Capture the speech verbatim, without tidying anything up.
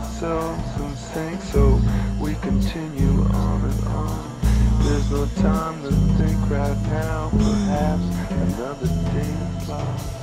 ourselves in sync, so we continue on and on. There's no time to think right now, perhaps another day flies.